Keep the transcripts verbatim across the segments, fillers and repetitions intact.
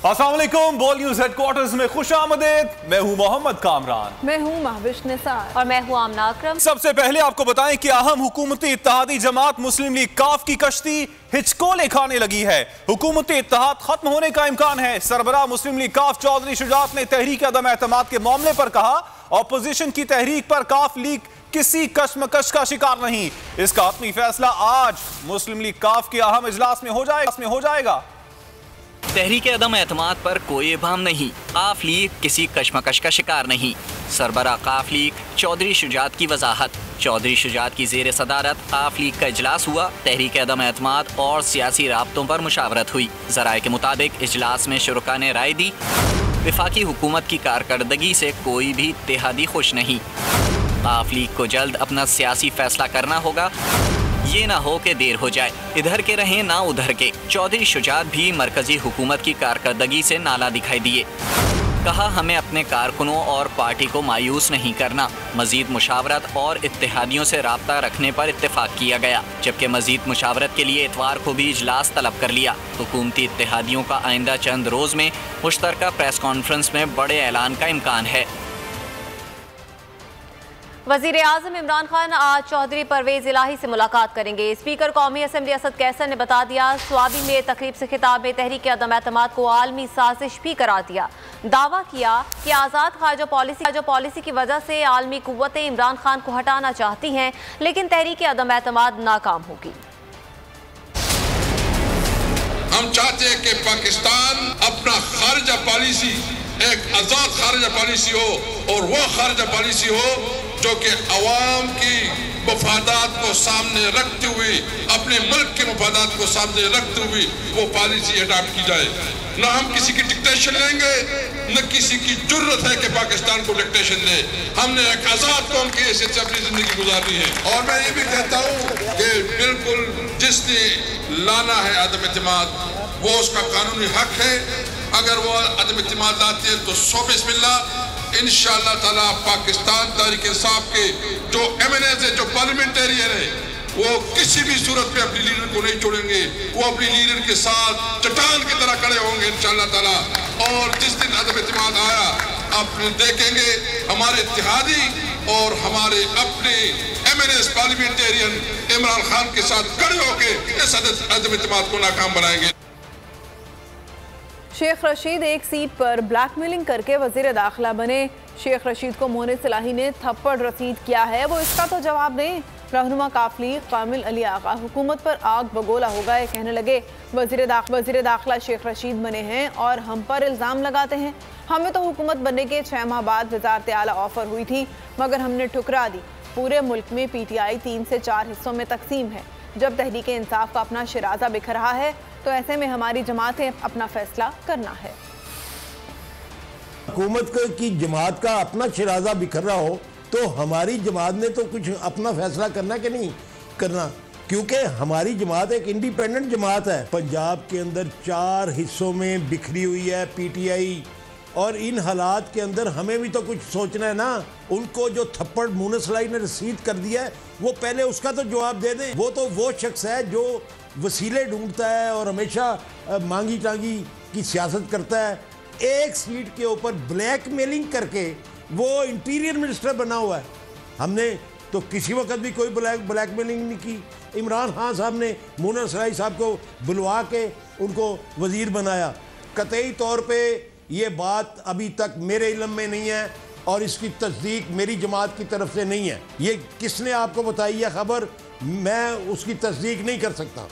अस्सलाम वालेकुम। बोल न्यूज हेडक्वार्टर्स में खुश आमदेद। मैं हूं मोहम्मद कामरान। मैं हूं महविश निसार और मैं हूं आमना अकरम। सबसे पहले आपको बताएं कि अहम हुकूमती इत्तेहादी जमात मुस्लिम लीग काफ की कश्ती हिचकोले खाने लगी है। हुकूमती इत्तेहाद खत्म होने का इम्कान है। सरबराह मुस्लिम लीग काफ चौधरी शुजात ने तहरीक अदम एतमाद के मामले पर कहा, ऑपोजिशन की तहरीक पर काफ लीग किसी कशमकश का शिकार नहीं। इसका हतमी फैसला आज मुस्लिम लीग काफ के अहम इजलास में हो जाएगा में हो जाएगा तहरीक अदम एतमाद पर कोई इबाम नहीं, काफ लीग किसी कशमकश का शिकार नहीं। सरबराह काफ लीग चौधरी शुजात की वजाहत। चौधरी शुजात की जेर सदारत काफ लीग का इजलास हुआ। तहरीक अदम एतमाद और सियासी राब्तों पर मुशावरत हुई। ज़राए के मुताबिक इजलास में शुरका ने राय दी, वफाकी हुकूमत की कारकर्दगी से कोई भी इत्तेहादी खुश नहीं। काफ लीग को जल्द अपना सियासी फैसला करना होगा, ये ना हो कि देर हो जाए। इधर के रहें ना उधर के। चौधरी शुजात भी मरकजी हुकूमत की कारकर्दगी से नाला दिखाई दिए। कहा, हमें अपने कारकुनों और पार्टी को मायूस नहीं करना। मजीद मुशावरत और इत्तेहादियों से राब्ता रखने पर इत्तेफाक किया गया, जबकि मजीद मुशावरत के लिए इतवार को भी इजलास तलब कर लिया। हुकूमती इत्तेहादियों का आइंदा चंद रोज़ में मुश्तरका प्रेस कॉन्फ्रेंस में बड़े ऐलान का इम्कान है। वज़ीर आज़म इमरान खान आज चौधरी परवेज इलाही से मुलाकात करेंगे। स्पीकर कौमी असम्बली असद कैसर ने बता दिया, स्वाबी में तकरीब से खिताब में तहरीक अदम एतमाद को आलमी साजिश भी करार दिया। दावा किया कि आज़ाद खारजा पॉलिसी जो पॉलिसी की वजह से आलमी कुव्वतें इमरान खान को हटाना चाहती हैं, लेकिन तहरीक अदम एतमाद नाकाम होगी। हम चाहते हैं कि पाकिस्तान अपना खारजा पॉलिसी एक आजाद खारजा पॉलिसी हो और वह खारजा पॉलिसी हो जो कि अवाम की मफादात को सामने रखते हुए, अपने मुल्क के मफादात को सामने रखते हुए वो पॉलिसी अडॉप्ट की जाए। न हम किसी की डिक्टेशन लेंगे, न किसी की जुर्रत है कि पाकिस्तान को डिक्टेशन दे। हमने एक आजाद कौम की हैसियत से अपनी जिंदगी गुजारनी है। और मैं ये भी कहता हूँ कि बिल्कुल जिसने लाना है अदम एतमाद, वो उसका कानूनी हक है। अगर वो अदम एतमाद लाते हैं तो सौ बिस्मिल्लाह, इंशाअल्लाह ताला पाकिस्तान तहरीक इंसाफ के जो एम एन एज है, जो पार्लियामेंटेरियन है, वो किसी भी सूरत में अपनी लीडर को नहीं छोड़ेंगे। वो अपनी लीडर के साथ चट्टान की तरह खड़े होंगे इंशाअल्लाह ताला। और जिस दिन अदम एतमाद आया, आप देखेंगे हमारे इत्तेहादी और हमारे अपने M N S parliamentarian Imran Khan के साथ खड़े होकर इस अदम एतमाद को नाकाम बनाएंगे। शेख रशीद एक सीट पर ब्लैकमेलिंग करके वजीर दाखिला बने। शेख रशीद को मोहनिस इलाही ने थप्पड़ रसीद किया है, वो इसका तो जवाब दें। रहनुमा काफ लीग कामिल अली आगा हुकूमत पर आग बगोला हो गए। कहने लगे, वजीर दाख वजीर दाखिला शेख रशीद बने हैं और हम पर इल्ज़ाम लगाते हैं। हमें तो हुकूमत बनने के छः माह बाद वजारत आला ऑफर हुई थी, मगर हमने ठुकरा दी। पूरे मुल्क में पी टी आई तीन से चार हिस्सों में तकसीम है। जब तहरीक इंसाफ का अपना शिराजा बिखर रहा है, तो ऐसे में हमारी जमातें अपना फैसला करना है। हुकूमत की जमात का अपना शिराजा बिखर रहा हो तो हमारी जमात ने तो कुछ अपना फैसला करना कि नहीं करना, क्योंकि हमारी जमात एक इंडिपेंडेंट जमात है। पंजाब के अंदर चार हिस्सों में बिखरी हुई है पीटीआई, और इन हालात के अंदर हमें भी तो कुछ सोचना है ना। उनको जो थप्पड़ मोहनिस इलाही ने रसीद कर दिया है, वो पहले उसका तो जवाब दे दें। वो तो वो शख्स है जो वसीले ढूंढता है और हमेशा मांगी टांगी की सियासत करता है। एक सीट के ऊपर ब्लैकमेलिंग करके वो इंटीरियर मिनिस्टर बना हुआ है। हमने तो किसी वक्त भी कोई ब्लैक ब्लैकमेलिंग नहीं की। इमरान खान साहब ने मोहनिस इलाही साहब को बुलवा के उनको वजीर बनाया। कतई तौर पे ये बात अभी तक मेरे इल्म में नहीं है और इसकी तस्दीक मेरी जमात की तरफ से नहीं है। ये किसने आपको बताई है खबर, मैं उसकी तस्दीक नहीं कर सकता।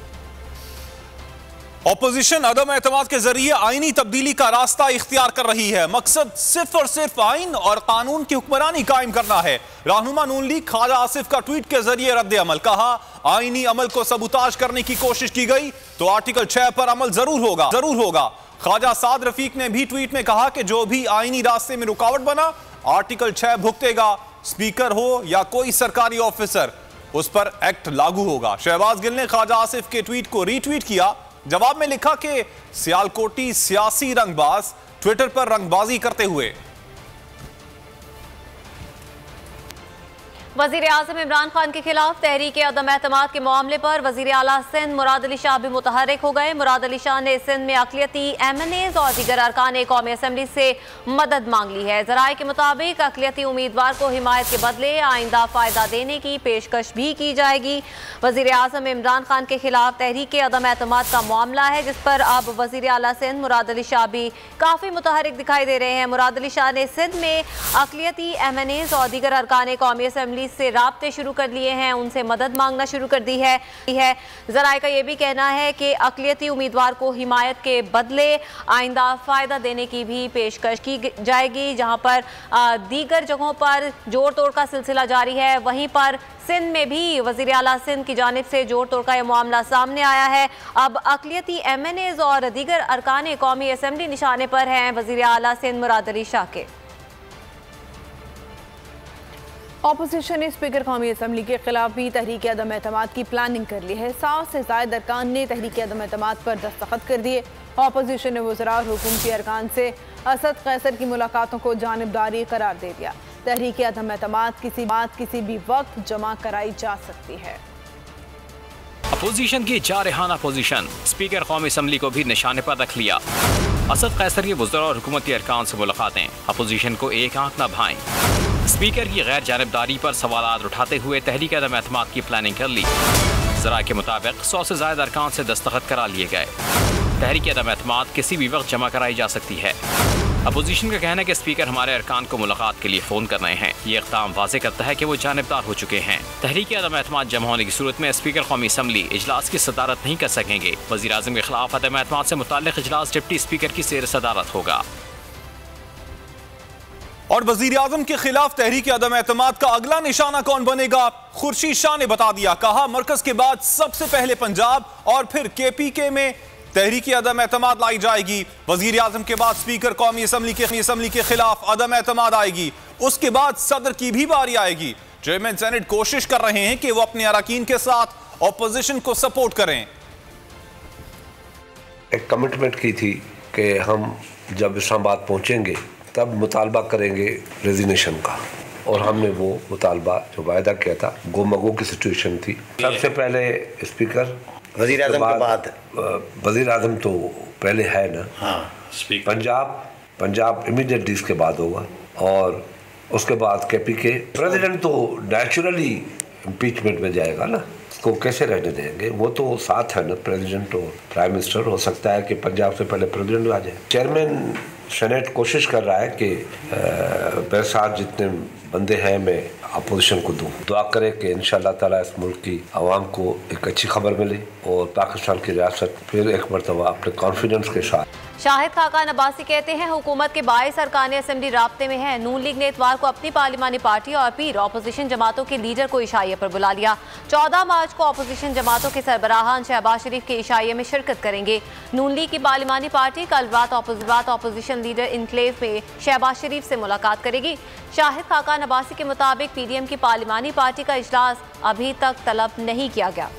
ऑपोजिशन अदम एतमाद के जरिए आईनी तब्दीली का रास्ता इख्तियार कर रही है। मकसद सिर्फ और सिर्फ आइन और कानून की हुक्मरानी कायम करना है। रहनुमा नून लीग ख्वाजा आसिफ का ट्वीट के जरिए रद्द अमल। कहा, आईनी अमल को सबूताज करने की कोशिश की गई तो आर्टिकल छह पर अमल जरूर होगा जरूर होगा ख्वाजा साद रफीक ने भी ट्वीट में कहा कि जो भी आईनी रास्ते में रुकावट बना, आर्टिकल छह भुगतेगा। स्पीकर हो या कोई सरकारी ऑफिसर, उस पर एक्ट लागू होगा। शहबाज गिल ने ख्वाजा आसिफ के ट्वीट को रीट्वीट किया। जवाब में लिखा कि सियालकोटी सियासी रंगबाज ट्विटर पर रंगबाजी करते हुए वजीर आजम इमरान खान के खिलाफ तहरीक अदम एतमाद के मामले पर वजीर आला सिंध मुराद अली शाह भी मुतहरिक हो गए। मुराद अली शाह ने सिंध में अकलियती एम एन एज और दीगर अरकान कौमी असम्बली से मदद मांग ली है। जराए के मुताबिक अकलियती उम्मीदवार को हिमायत के बदले आइंदा फ़ायदा देने की पेशकश भी की जाएगी। वजीर आजम इमरान खान के खिलाफ तहरीक अदम एतमाद का मामला है, जिस पर अब वजीर आला सिंध मुराद अली शाह भी काफ़ी मुतहरिक दिखाई दे रहे हैं। मुराद अली शाह ने सिंध में अकलियती एम एन एज और दीगर अरकान कौमी असम्बली से राब्ते शुरू कर लिए हैं, उनसे मदद मांगना शुरू कर दी है। जराए का यह भी कहना है कि अकलियती उम्मीदवार को हिमायत के बदले आइंदा फ़ायदा देने की भी पेशकश की जाएगी। जहां पर दीगर जगहों पर जोड़ तोड़ का सिलसिला जारी है, वहीं पर सिंध में भी वज़ीर आला सिंध की जानिब से जोड़ तोड़ का यह मामला सामने आया है। अब अकलियती एम एन एज और दीगर अरकान कौमी असम्बली निशाने पर हैं वज़ीर आला सिंध मुराद अली शाह के। ऑपोजिशन ने स्पीकर कौमी असम्बली के खिलाफ भी तहरीक अदम एतमाद की प्लानिंग कर ली है। सौ से ज़ायद अरकान ने तहरीक अदम एतमाद पर दस्तखत कर दिए। ऑपोजिशन ने वज़रा और हुकूमती अरकान से असद कैसर की मुलाकातों को जानिबदारी करार दे दिया। तहरीक अदम एतमाद किसी बात किसी भी वक्त जमा कराई जा सकती है। अपोजिशन की जारहाना पोजीशन, स्पीकर कौमी असम्बली को भी निशाने पर रख लिया। असद कैसर के वज़रा और हुकूमती अरकान से मुलाकातें, अपोजिशन को एक आंख न भाएं। स्पीकर की गैर जानिबदारी पर सवाल उठाते हुए तहरीक अदम एतमाद की प्लानिंग कर ली। जरा के मुताबिक सौ से ज्यादा अरकान से दस्तखत करा लिए गए। तहरीक अदम एतमाद किसी भी वक्त जमा कराई जा सकती है। अपोजिशन का कहना है कि स्पीकर हमारे अरकान को मुलाकात के लिए फ़ोन कर रहे हैं। ये इक़दाम वाज़े करता है कि वो जानिबदार हो चुके हैं। तहरीक अदम एतमाद जमा होने की सूरत में स्पीकर कौमी असम्बली इजलास की सदारत नहीं कर सकेंगे। वज़ीर आज़म के खिलाफ अदम एतमाद से मुताल्लिक़ इजलास डिप्टी स्पीकर की ज़ेर सदारत होगा। और वजीर आजम के खिलाफ तहरीक अदम एतमाद का अगला निशाना कौन बनेगा, खुर्शीद शाह ने बता दिया। कहा मरकज के बाद सबसे पहले पंजाब और फिर के पी के में तहरीक अदम एतमाद लाई जाएगी। वजीर आजम के बाद स्पीकर कौमी असम्बली के असम्बली के खिलाफ अदम एतमाद आएगी। उसके बाद सदर की भी बारी आएगी। चेयरमैन सेनेट कोशिश कर रहे हैं कि वो अपने अरकान के साथ ऑपोजिशन को सपोर्ट करें। एक कमिटमेंट की थी कि हम जब इस्लामाबाद पहुंचेंगे तब मुतालबा करेंगे रेजिग्नेशन का, और हमने वो मुतालबा जो वायदा किया था, गोमगो की सिचुएशन थी। सबसे पहले स्पीकर, वज़ीर आज़म के बाद वज़ीर आज़म तो पहले है ना, हाँ, पंजाब पंजाब इमीडिएटली इसके बाद होगा, और उसके बाद के पी के। प्रेसिडेंट तो नेचुरली इम्पीचमेंट में जाएगा ना, उसको कैसे रहने देंगे, वो तो साथ है ना प्रेसिडेंट और प्राइम मिनिस्टर। हो सकता है कि पंजाब से पहले प्रेसिडेंट आ जाए। चेयरमैन सेनेट कोशिश कर रहा है कि मेरे साथ जितने बंदे हैं मैं अपोजिशन को दूं। दुआ करें कि इंशाअल्लाह ताला इस मुल्क की आवाम को एक अच्छी खबर मिले और पाकिस्तान की रियासत फिर एक मरतबा अपने कॉन्फिडेंस के साथ। शाहिद खाकान अब्बासी कहते हैं हुकूमत के बाईस अरकान असम्बली राब्ते में है। नून लीग ने इतवार को अपनी पार्लिमानी पार्टी और पीर अपोजिशन जमातों के लीडर को इशाइये पर बुला लिया। चौदह मार्च को अपोजिशन जमातों के सरबराहान शहबाज शरीफ के इशाइये में शिरकत करेंगे। नून लीग की पार्लिमानी पार्टी कल रात अपोजिशन लीडर इनक्लेव में शहबाज शरीफ से मुलाकात करेगी। शाहिद खाकान अब्बासी के मुताबिक पी डी एम की पार्लिमानी पार्टी का इजलास अभी तक तलब नहीं किया गया।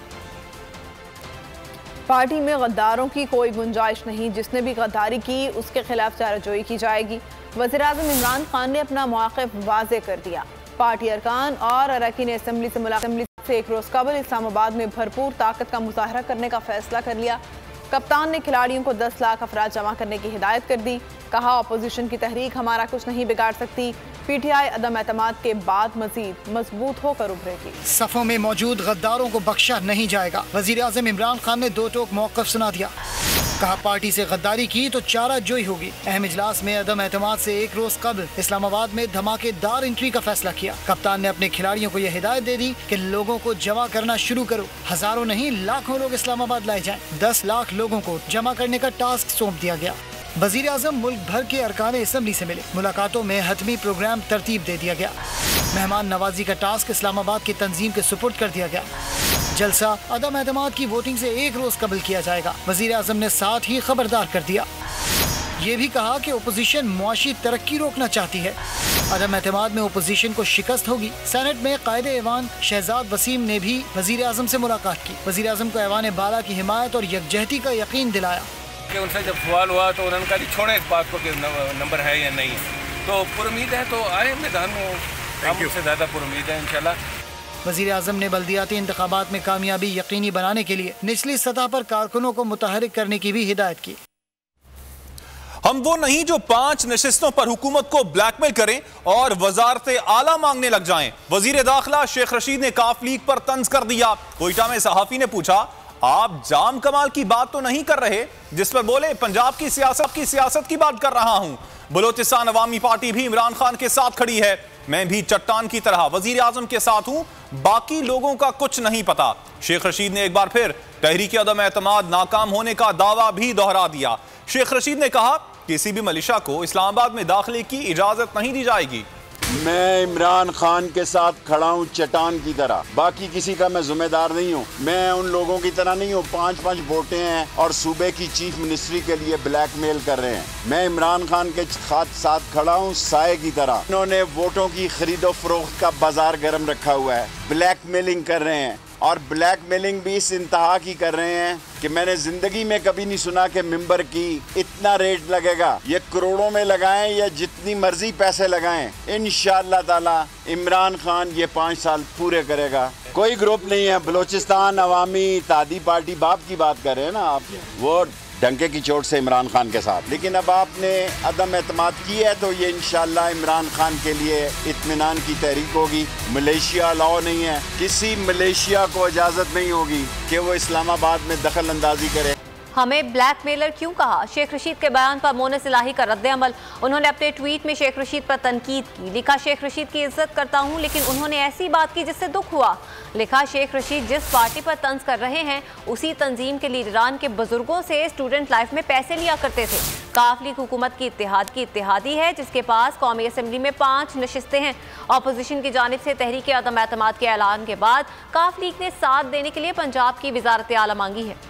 पार्टी में गद्दारों की कोई गुंजाइश नहीं, जिसने भी गद्दारी की उसके खिलाफ चाराजोई की जाएगी। वज़ीर आज़म इमरान खान ने अपना मौक़िफ़ वाज़े कर दिया। पार्टी अरकान और अरकान असम्बली से मुलाकात से एक रोज़ कबल इस्लामाबाद में भरपूर ताकत का मुजाहरा करने का फैसला कर लिया। कप्तान ने खिलाड़ियों को दस लाख अफराद जमा करने की हिदायत कर दी। कहा अपोजिशन की तहरीक हमारा कुछ नहीं बिगाड़ सकती। पी टी आई अदम एतमाद के बाद मजीद मजबूत होकर उभरेगी। सफ़ों में मौजूद गद्दारों को बख्शा नहीं जाएगा। वज़ीर आज़म इमरान खान ने दो टोक मौक़िफ़ सुना दिया। कहा पार्टी से गद्दारी की तो चारा जोई होगी। अहम इजलास में अदम एतमाद से एक रोज कबल इस्लामाबाद में धमाकेदार एंट्री का फैसला किया। कप्तान ने अपने खिलाड़ियों को यह हिदायत दे दी कि लोगों को जमा करना शुरू करो। हजारों नहीं लाखों लोग इस्लामाबाद लाए जाएं। दस लाख लोगों को जमा करने का टास्क सौंप दिया गया। वज़ीर आज़म मुल्क भर के अरकान असम्बली से मिले। मुलाकातों में हतमी प्रोग्राम तरतीब दे दिया गया। मेहमान नवाजी का टास्क इस्लामाबाद की तंजीम के सुपुर्द कर दिया गया। जलसा अदम एतमाद की वोटिंग से एक रोज कबल किया जाएगा। वज़ीर आज़म ने साथ ही खबरदार कर दिया, ये भी कहा कि ओपोजिशन मुआशी तरक्की रोकना चाहती है। अदम एतमाद में ओपोजिशन को शिकस्त होगी। सेनेट में कायदे ऐवान शहजाद वसीम ने भी वज़ीर आज़म से मुलाकात की। वज़ीर आज़म को ऐवान बाला की हिमायत और यकजहती का यकीन दिलाया। कि उनसे जब सवाल हुआ तो उन्होंने कहा छोड़े इस बात को कि नंबर है या नहीं, तो पुरुमीद है तो आए मैदान में हम उससे ज़्यादा पुरुमीद है इंशाल्लाह। वज़ीर आज़म ने बल्दियाती इंतखाबात में कामयाबी यकीनी बनाने के लिए निचली सतह पर कारकुनों को मुतहरिक करने की भी हिदायत की। हम वो नहीं जो पांच नशिस्तों पर हुकूमत को ब्लैकमेल करें और वजारत आला मांगने लग जाएं। वजीर दाखिला शेख रशीद ने काफ लीग पर तंज कर दिया। कोयटा में सहाफी ने पूछा, आप जाम कमाल की बात तो नहीं कर रहे? जिस पर बोले, पंजाब की सियासत की सियासत की बात कर रहा हूं। बलोचिस्तान अवामी पार्टी भी इमरान खान के साथ खड़ी है। मैं भी चट्टान की तरह वजीर आजम के साथ हूं, बाकी लोगों का कुछ नहीं पता। शेख रशीद ने एक बार फिर तहरीक अदम एतमाद नाकाम होने का दावा भी दोहरा दिया। शेख रशीद ने कहा, किसी भी मलिशा को इस्लामाबाद में दाखिले की इजाजत नहीं दी जाएगी। मैं इमरान खान के साथ खड़ा हूँ चट्टान की तरह, बाकी किसी का मैं जिम्मेदार नहीं हूँ। मैं उन लोगों की तरह नहीं हूँ, पाँच पाँच वोटें हैं और सूबे की चीफ मिनिस्ट्री के लिए ब्लैकमेल कर रहे हैं। मैं इमरान खान के साथ खड़ा हूँ साए की तरह। इन्होंने वोटों की खरीदो फरोख्त का बाजार गर्म रखा हुआ है, ब्लैकमेलिंग कर रहे हैं और ब्लैकमेलिंग भी इस इंतहा की कर रहे हैं कि मैंने जिंदगी में कभी नहीं सुना कि मिंबर की इतना रेट लगेगा। ये करोड़ों में लगाएं या जितनी मर्जी पैसे लगाएं, इंशाअल्लाह ताला इमरान खान ये पाँच साल पूरे करेगा। कोई ग्रुप नहीं है, बलोचिस्तान अवामी इत्तेहादी पार्टी बाप की बात कर रहे हैं ना आप, वो डंके की चोट से इमरान खान के साथ। लेकिन अब आपने अदम एतमाद की है तो ये इंशाअल्लाह इमरान खान के लिए इत्मीनान की तहरीक होगी। मलेशिया अलाउ नहीं है, किसी मलेशिया को इजाज़त नहीं होगी कि वो इस्लामाबाद में दखल अंदाजी करे। हमें ब्लैकमेलर क्यों कहा? शेख रशीद के बयान पर मोनिस इलाही का रद्द अमल। उन्होंने अपने ट्वीट में शेख रशीद पर तनकीद की। लिखा, शेख रशीद की इज्जत करता हूं लेकिन उन्होंने ऐसी बात की जिससे दुख हुआ। लिखा, शेख रशीद जिस पार्टी पर तंज कर रहे हैं उसी तंजीम के लीडरान के बुजुर्गों से स्टूडेंट लाइफ में पैसे लिया करते थे। काफ लीग हुकूमत की इत्तेहाद की इत्तेहादी है जिसके पास कौमी असम्बली में पाँच नशिस्तें हैं। अपोजिशन की जानिब से तहरीक अदम एतमाद के ऐलान के बाद काफ लीग ने साथ देने के लिए पंजाब की वजारत आला मांगी है।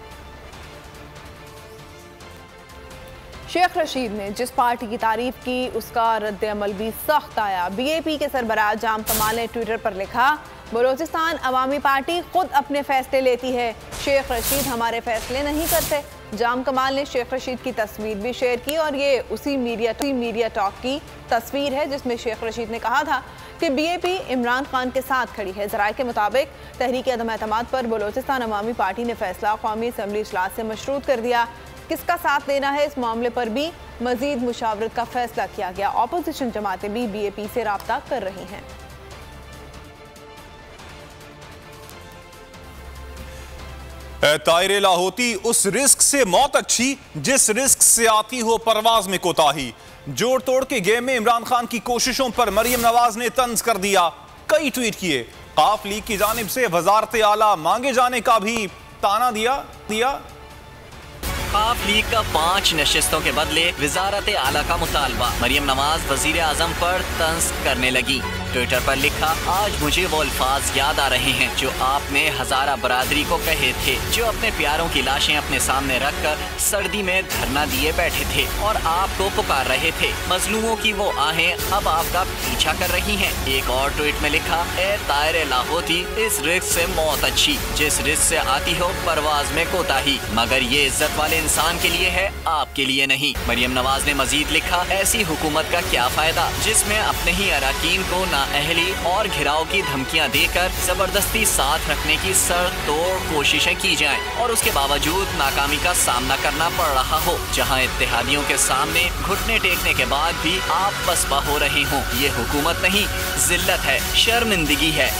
शेख रशीद ने जिस पार्टी की तारीफ की उसका रद्द अमल भी सख्त आया। बीएपी के सरबराह जाम कमाल ने ट्विटर पर लिखा, बलोचिस्तान अवामी पार्टी खुद अपने फैसले लेती है, शेख रशीद हमारे फैसले नहीं करते। जाम कमाल ने शेख रशीद की तस्वीर भी शेयर की और ये उसी मीडिया मीडिया टॉक की तस्वीर है जिसमें शेख रशीद ने कहा था कि बीएपी इमरान खान के साथ खड़ी है। ज़राए के मुताबिक तहरीक अदम एतमाद पर बलोचिस्तान अवामी पार्टी ने फैसला कौमी असम्बली इजलास से मशरूत कर दिया। किसका साथ देना है इस मामले पर भी मजीद मुशावरत का फैसला किया गया। अपोजिशन जमातें भी बीएपी से राब्ता कर रही हैं। तायरे लाहौती, उस रिस्क से मौत अच्छी जिस रिस्क से आती हो परवाज में कोताही। जोड़ तोड़ के गेम में इमरान खान की कोशिशों पर मरियम नवाज ने तंज कर दिया, कई ट्वीट किए। काफ लीग की जानिब से वजारत आला मांगे जाने का भी ताना दिया दिया काफ लीग का पाँच नशिस्तों के बदले वजारत आला का मुतालबा। मरियम नवाज वजीर आजम पर तंज करने लगी। ट्विटर पर लिखा, आज मुझे वो अल्फाज याद आ रहे हैं जो आपने हजारा बरादरी को कहे थे, जो अपने प्यारों की लाशें अपने सामने रखकर सर्दी में धरना दिए बैठे थे और आपको पुकार रहे थे। मजलूमों की वो आहें अब आपका पीछा कर रही हैं। एक और ट्वीट में लिखा, ए तायरे लाहौती, इस रिस्क से मौत अच्छी जिस रिस्क से आती हो परवाज में कोताही, मगर ये इज्जत वाले इंसान के लिए है, आपके लिए नहीं। मरियम नवाज ने मजीद लिखा, ऐसी हुकूमत का क्या फायदा जिसमें अपने ही अराकीन को नाअहली और घिराव की धमकियां देकर जबरदस्ती साथ रखने की सर तोड़ कोशिशें की जाएं और उसके बावजूद नाकामी का सामना करना पड़ रहा हो। जहां इत्तेहादियों के सामने घुटने टेकने के बाद भी आप पसपा हो रहे हों। ये हुकूमत नहीं, जिल्लत है, शर्मिंदगी है।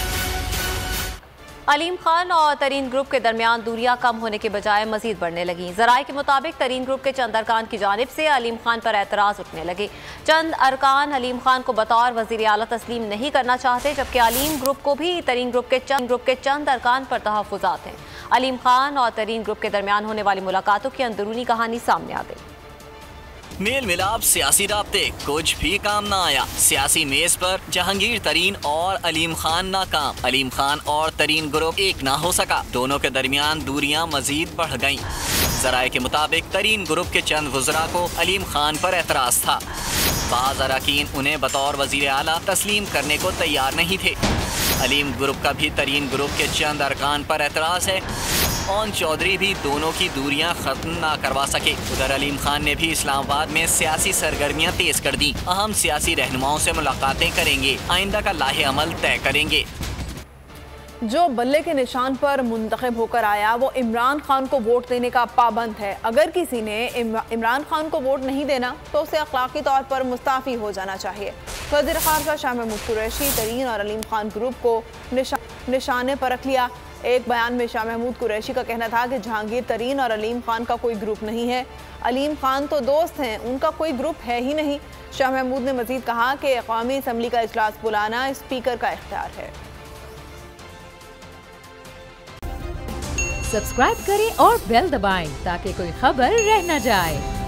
अलीम खान और तरीन ग्रुप के दरमियान दूरियां कम होने के बजाय मजीद बढ़ने लगी। ज़राए के मुताबिक तरीन ग्रुप के चंद अरकान की जानिब से अलीम खान पर एतराज़ उठने लगे। चंद अरकान अलीम खान को बतौर वज़ीर आला तस्लीम नहीं करना चाहते, जबकि अलीम ग्रुप को भी तरीन ग्रुप के चंद ग्रुप के चंद अरकान पर तहफ़्फ़ुज़ात हैं। अलीम खान और तरीन ग्रुप के दरमियान होने वाली मुलाकातों की अंदरूनी कहानी सामने आ गई। मेल मिलाप सियासी राब्ते, कुछ भी काम ना आया। सियासी मेज पर जहांगीर तरीन और अलीम खान नाकाम। अलीम खान और तरीन ग्रुप एक ना हो सका। दोनों के दरमियान दूरियां मजीद बढ़ गईं। ज़राए के मुताबिक तरीन ग्रुप के चंद वज़रा को अलीम खान पर एतराज़ था। बाज़ अरकान उन्हें बतौर वज़ीर आला तस्लीम करने को तैयार नहीं थे। अलीम ग्रुप का भी तरीन ग्रुप के चंद अरकान पर एतराज़ है। खान चौधरी भी दोनों की दूरियां खत्म ना करवा सके। उधर अलीम खान ने भी इस्लामाबाद में सियासी सरगर्मियां तेज कर दी। अहम सियासी रहनुमाओं से मुलाकातें करेंगे, आइंदा का लाहे अमल तय करेंगे। जो बल्ले के निशान पर मुंतखब होकर आया वो इमरान खान को वोट देने का पाबंद है। अगर किसी ने इमरान खान को वोट नहीं देना तो उसे अखलाकी तौर पर मुस्ताफ़ी हो जाना चाहिए। वज़ीर ख़ारजा शाह महमूद कुरैशी तरीन और अलीम खान ग्रुप को निशा, निशाने पर रख लिया। एक बयान में शाह महमूद कुरैशी का कहना था कि जहांगीर तरीन और अलीम खान का कोई ग्रुप नहीं है। अलीम खान तो दोस्त हैं, उनका कोई ग्रुप है ही नहीं। शाह महमूद ने मज़ीद कहा कि कौमी असम्बली का इजलास बुलाना स्पीकर का इख्तियार है। सब्सक्राइब करें और बेल दबाएं ताकि कोई खबर रह न जाए।